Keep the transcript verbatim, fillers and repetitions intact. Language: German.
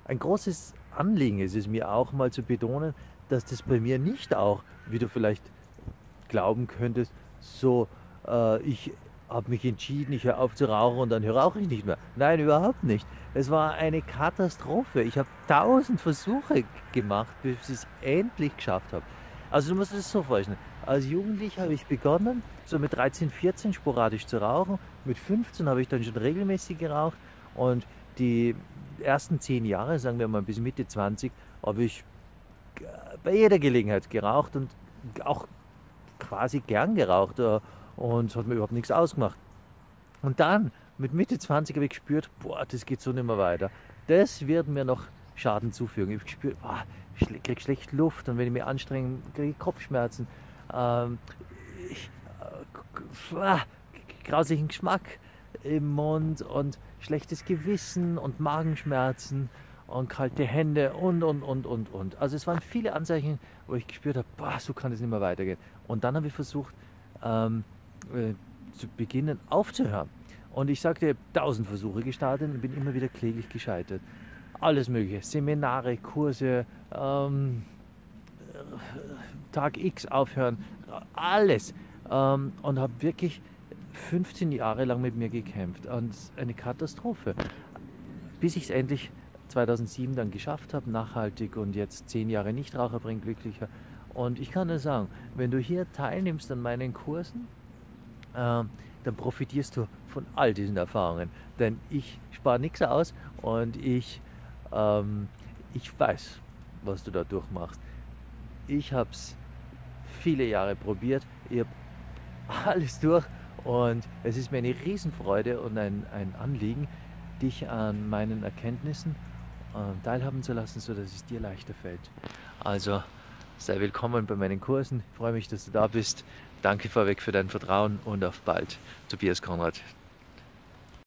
ein großes Anliegen ist es mir auch mal zu betonen, dass das bei mir nicht auch, wie du vielleicht glauben könntest, so, äh, ich habe mich entschieden, ich höre auf zu rauchen und dann rauche ich nicht mehr. Nein, überhaupt nicht. Es war eine Katastrophe. Ich habe tausend Versuche gemacht, bis ich es endlich geschafft habe. Also du musst dir das so vorstellen. Als Jugendlicher habe ich begonnen, so mit dreizehn, vierzehn sporadisch zu rauchen. Mit fünfzehn habe ich dann schon regelmäßig geraucht und die ersten zehn Jahre, sagen wir mal bis Mitte zwanzig, habe ich bei jeder Gelegenheit geraucht und auch quasi gern geraucht, äh, und es hat mir überhaupt nichts ausgemacht. Und dann, mit Mitte zwanzig, habe ich gespürt, boah, das geht so nicht mehr weiter. Das wird mir noch Schaden zufügen. Ich habe gespürt, boah, ich kriege schlecht Luft und wenn ich mich anstrenge, kriege ich Kopfschmerzen. Ähm, ich, äh, ah, grauslichen Geschmack im Mund und schlechtes Gewissen und Magenschmerzen und kalte Hände und, und, und, und, und. Also es waren viele Anzeichen, wo ich gespürt habe, boah, so kann es nicht mehr weitergehen. Und dann habe ich versucht, ähm, äh, zu beginnen aufzuhören. Und ich sagte, tausend Versuche gestartet und bin immer wieder kläglich gescheitert. Alles mögliche, Seminare, Kurse, ähm, Tag X aufhören, alles. Ähm, und habe wirklich fünfzehn Jahre lang mit mir gekämpft. Und eine Katastrophe. Bis ich es endlich zweitausendsieben dann geschafft habe, nachhaltig und jetzt zehn Jahre Nichtraucher bringt glücklicher. Und ich kann nur sagen, wenn du hier teilnimmst an meinen Kursen, äh, dann profitierst du von all diesen Erfahrungen. Denn ich spare nichts aus und ich, ähm, ich weiß, was du da durchmachst. Ich habe es viele Jahre probiert, ich habe alles durch und es ist mir eine Riesenfreude und ein, ein Anliegen, dich an meinen Erkenntnissen äh, teilhaben zu lassen, sodass es dir leichter fällt. Also sei willkommen bei meinen Kursen. Ich freue mich, dass du da bist. Danke vorweg für dein Vertrauen und auf bald. Tobias Konrad.